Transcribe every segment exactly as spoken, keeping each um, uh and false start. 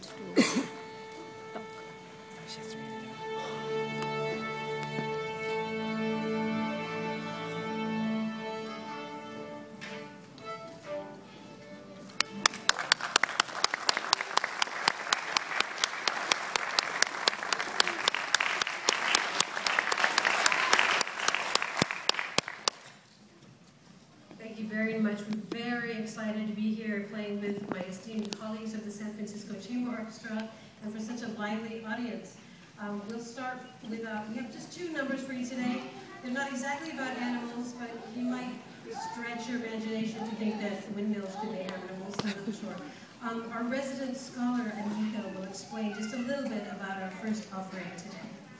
to talk. Thank you very much. We're very excited to be here playing with my esteemed colleagues of the San Francisco Chamber Orchestra and for such a lively audience. Um, we'll start with, uh, we have just two numbers for you today. They're not exactly about animals, but you might stretch your imagination to think that windmills could be animals, I'm not sure. Um, our resident scholar, Annika, will explain just a little bit about our first offering today.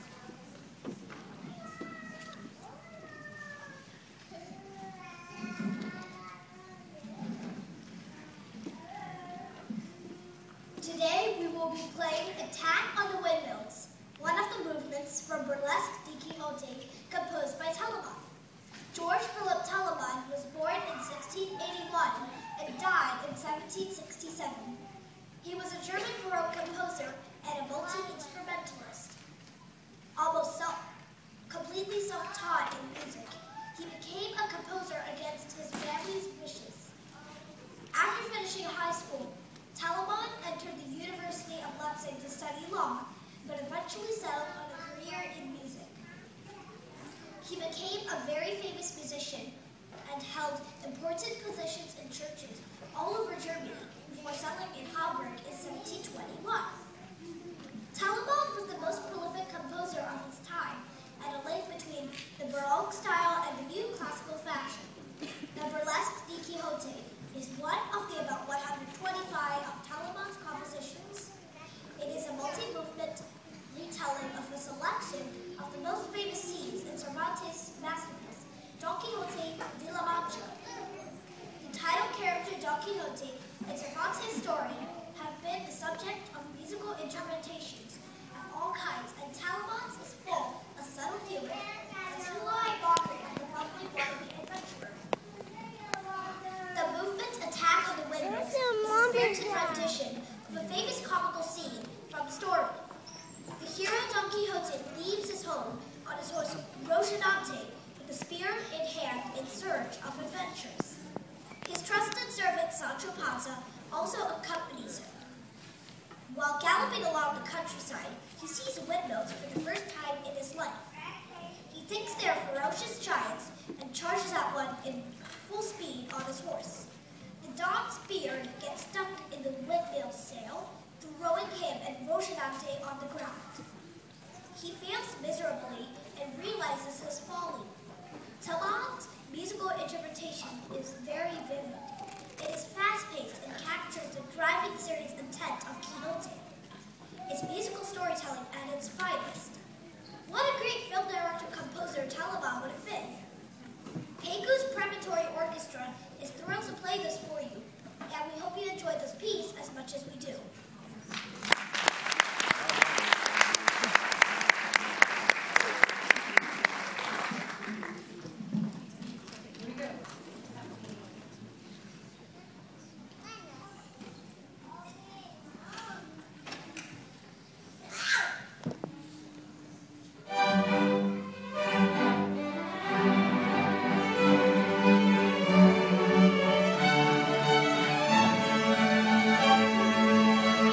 Today we will be playing Attack on the Windmills, one of the movements from Burlesque Don Quixote composed by Telemann. George Philip Telemann was born in sixteen eighty-one and died in seventeen sixty-seven. He was a German Baroque composer and a multi-instrumentalist. Almost self, completely self-taught in music, he became a composer against his family's wishes. After finishing high school, Telemann entered the University of Leipzig to study law, but eventually settled on a career in music. He became a very famous musician and held important positions in churches all over Germany before settling in Hamburg in seventeen twenty-one. Telemann was the most prolific composer of his time and a link between the Baroque style and the new classical fashion. The Burlesque Don Quixote is one of the about one hundred twenty-five of Telemann's compositions. It is a multi-movement retelling of a selection of the most famous scenes in Cervantes' masterpiece, Don Quixote de la Mancha. The title character Don Quixote and Cervantes' story have been the subject of musical interpretations of all kinds, and Telemann's is full of subtle humor and too-high mockery of the public wannabe adventurer. The movement Attack on the Windmills is a spirited rendition of a famous comical scene from the story. The hero Don Quixote leaves his home on his horse Rocinante with a spear in hand in search of adventures. His trusted servant Sancho Panza also accompanies him. While galloping along the countryside, he sees windmills for the first time in his life. He thinks they are ferocious giants and charges at one in full speed on his horse. The Don's beard gets stuck in the windmill sail, throwing him and Rocinante on the ground. He fails miserably and realizes his folly. Telemann's musical interpretation is very vivid. It is fast-paced and captures the driving serious intent of Quixote. It's musical storytelling at its finest. What a great film director-composer Telemann would have been. Pegu's Preparatory Orchestra is thrilled to play this for you, and we hope you enjoy this piece as much as we do. Thank you.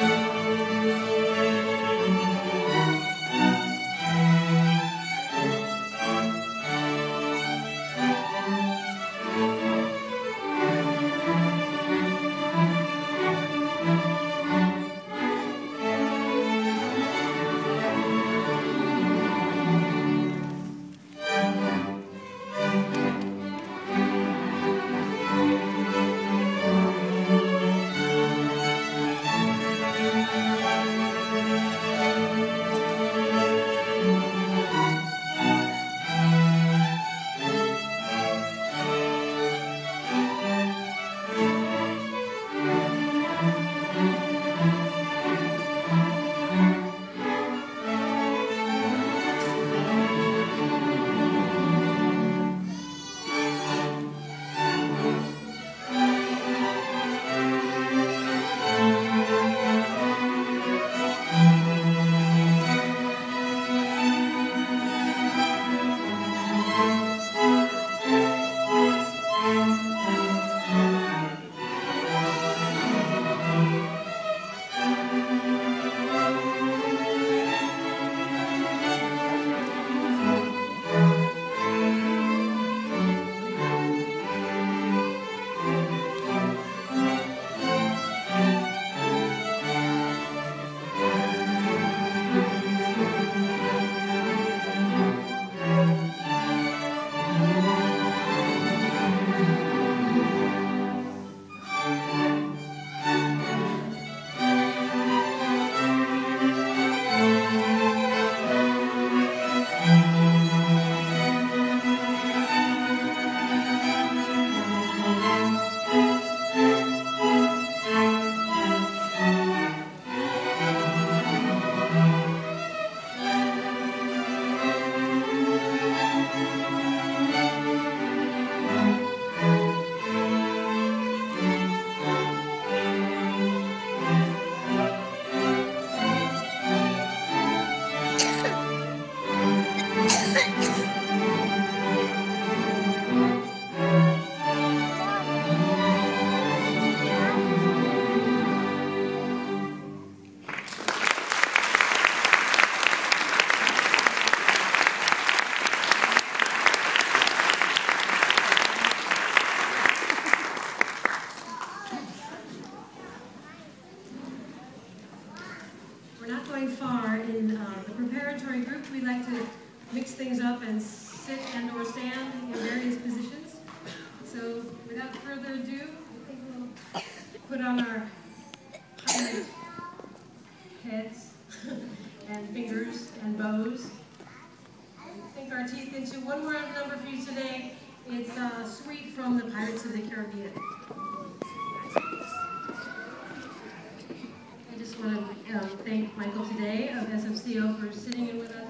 repertory group, we like to mix things up and sit and or stand in various positions. So without further ado, I think we'll put on our pirate heads and fingers and bows. Sink our teeth into one more number for you today. It's a suite from the Pirates of the Caribbean. I just want to um, thank Michael today of S F C O for sitting in with us.